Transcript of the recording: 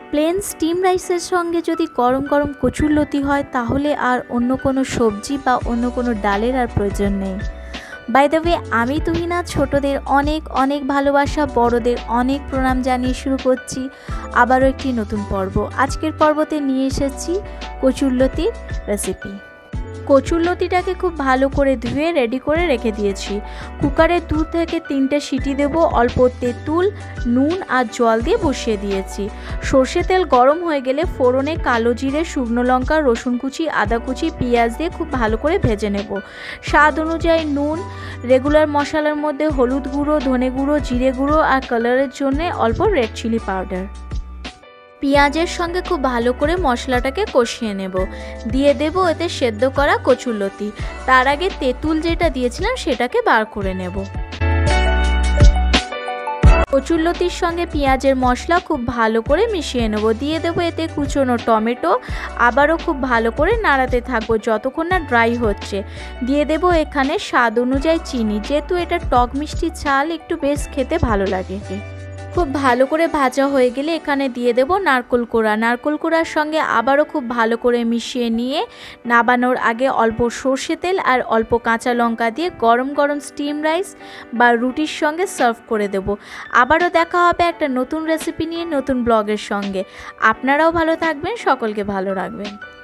Plane steam রাইসের সঙ্গে যদি গরম গরম কচুর লতি হয় তাহলে আর অন্য কোনো সবজি বা অন্য কোনো ডালের আর প্রয়োজন নেই। বাই দ্য ওয়ে, আমি তুহিনা ছোটদের অনেক অনেক ভালোবাসা, বড়দের অনেক প্রণাম জানিয়ে শুরু করছি আবারও একটি নতুন পর্ব। আজকের পর্বতে নিয়ে এসেছি কচুর লতির রেসিপি। কচুর লতিটাকে খুব ভালো করে ধুয়ে রেডি করে রেখে দিয়েছি। কুকারে 2 থেকে 3টে সিটি দেব। অল্প তেঁতুল, নুন আর জল দিয়ে বসিয়ে দিয়েছি। সর্ষে তেল গরম হয়ে গেলে ফোড়নে কালো জিরে, শুকনো লঙ্কা, রসুন কুচি, আদা কুচি, পেঁয়াজ দিয়ে খুব ভালো করে ভেজে নেব। স্বাদ অনুযায়ী নুন, রেগুলার মশলার মধ্যে হলুদ গুঁড়ো, ধনে গুঁড়ো, জিরে গুঁড়ো আর কালারের জন্য অল্প রেড চিলি পাউডার। পেঁয়াজের সঙ্গে খুব ভালো করে মশলাটাকে কষিয়ে নেব। দিয়ে দেব এতে সেদ্ধ করা কচুর লতি। তার আগে তেঁতুল যেটা দিয়েছিলাম সেটাকে বার করে নেব। কচুর লতির সঙ্গে পেঁয়াজের মশলা খুব ভালো করে মিশিয়ে নেব। দিয়ে দেবো এতে কুচনো টমেটো। আবারও খুব ভালো করে নাড়াতে থাকবো যতক্ষণ না ড্রাই হচ্ছে। দিয়ে দেব এখানে স্বাদ অনুযায়ী চিনি, যেহেতু এটা টক মিষ্টি ঝাল একটু বেশ খেতে ভালো লাগে। খুব ভালো করে ভাজা হয়ে গেলে এখানে দিয়ে দেব নারকেল কোড়া। নারকেল কোড়ার সঙ্গে আবারও খুব ভালো করে মিশিয়ে নিয়ে নাবানোর আগে অল্প সর্ষে তেল আর অল্প কাঁচা লঙ্কা দিয়ে গরম গরম স্টিম রাইস বা রুটির সঙ্গে সার্ভ করে দেব। আবারও দেখা হবে একটা নতুন রেসিপি নিয়ে, নতুন ব্লগের সঙ্গে। আপনারাও ভালো থাকবেন, সকলকে ভালো রাখবেন।